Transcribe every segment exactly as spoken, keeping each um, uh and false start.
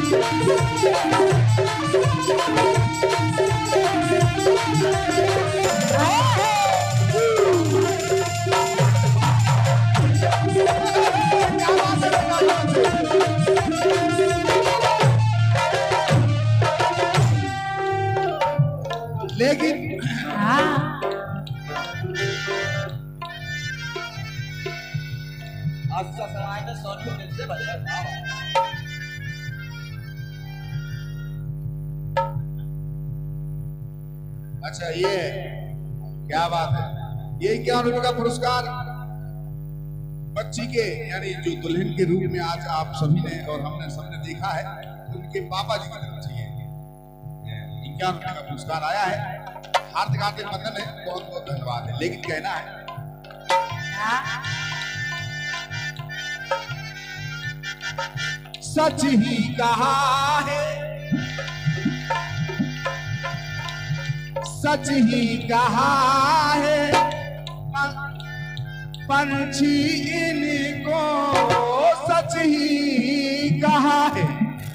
लेकिन हाँ अच्छा ये क्या बात है, ये इक्यावन रुपए का पुरस्कार बच्ची के यानी जो दुल्हन के रूप में आज आप सभी ने और हमने सबने देखा है, उनके पापा जी की तरफ से ये इक्यावन रुपए का पुरस्कार आया है। हार्दिक हार्दिक बंधन है, बहुत बहुत धन्यवाद है। लेकिन कहना है सच ही कहा है, सच ही कहा है पंछी इनको, सच ही कहा है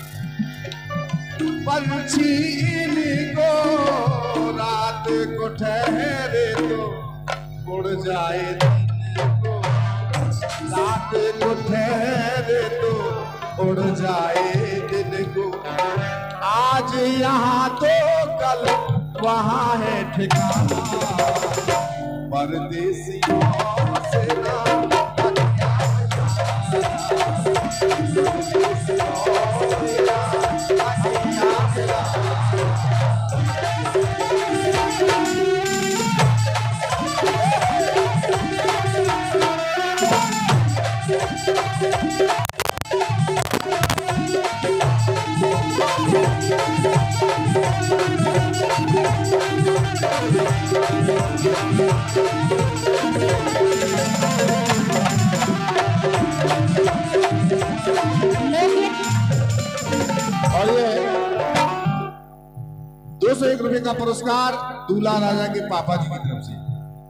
पंछी इनको, रात को ठहरे तो उड़ जाए दिन को, रात को ठहरे तो उड़ जाए दिन को, आज यहाँ तो कल वहाँ है ठिकाना, परदेसियों से ना और ये दो सौ एक रुपए का पुरस्कार दूल्हा राजा के पापा जी की तरफ से,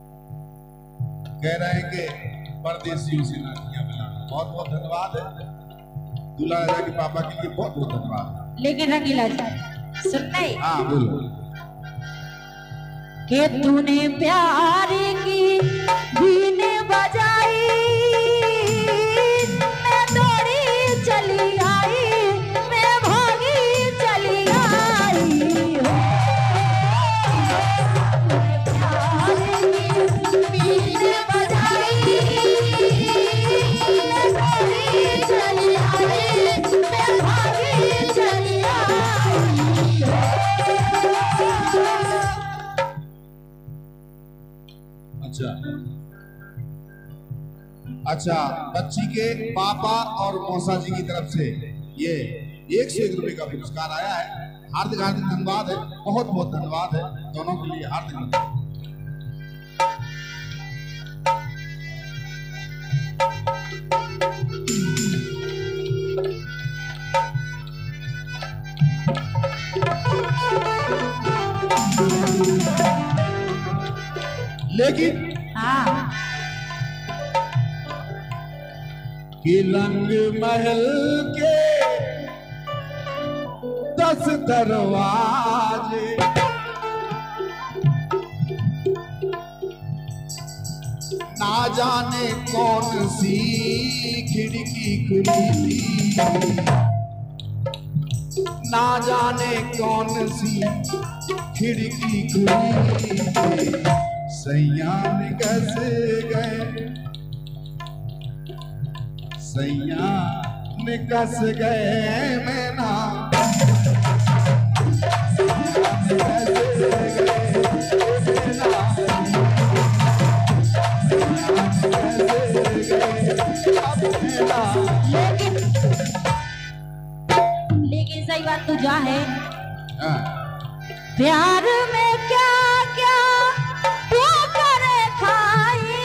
कह रहे हैं कि परदेसियों से नातियां मिलाना। बहुत बहुत धन्यवाद है दूल्हा राजा के पापा के लिए, बहुत बहुत धन्यवाद। लेकिन रंगीला जी सुनते हाँ बोलो कि तूने प्यार की बीन बजाई, मैं दौड़ी चली आई, मैं भागी चली आई, प्यार की बीन बजाई, मैं दौड़ी चली आई, मैं भागी चली आई। अच्छा अच्छा, बच्ची के पापा और मौसा जी की तरफ से ये एक सौ एक रुपए का पुरस्कार आया है। हार्दिक हार्दिक धन्यवाद है, बहुत बहुत धन्यवाद है दोनों के लिए, हार्दिक धन्यवाद। लेकिन हाँ कि रंग महल के दस दरवाजे, ना जाने कौन सी खिड़की खुली थी, ना जाने कौन सी खिड़की खुली थी, सैया निकस गए, सैया निकस गए मैं ना, लेकिन लेकिन सही बात तो जा है, प्यार में क्या क्या तू करे खाई,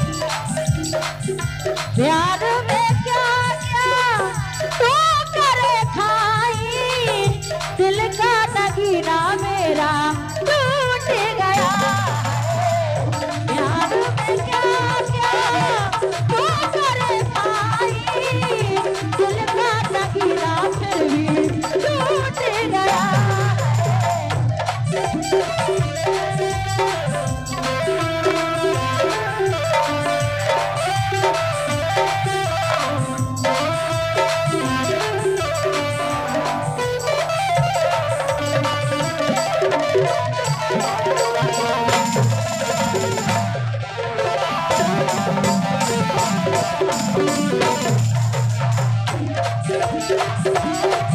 प्यार में क्या क्या तू करे खाई, दिल का नगीना मेरा टूट गया, प्यार में क्या क्या तू करे खाई, दिल का नगीना फिर भी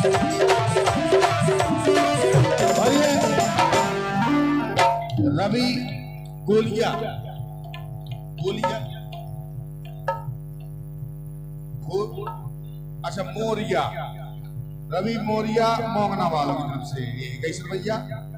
और ये रवि गोलिया गोलिया गो, अच्छा मोरिया रवि मोरिया मोगना वालों की तरफ से ये कैसे भैया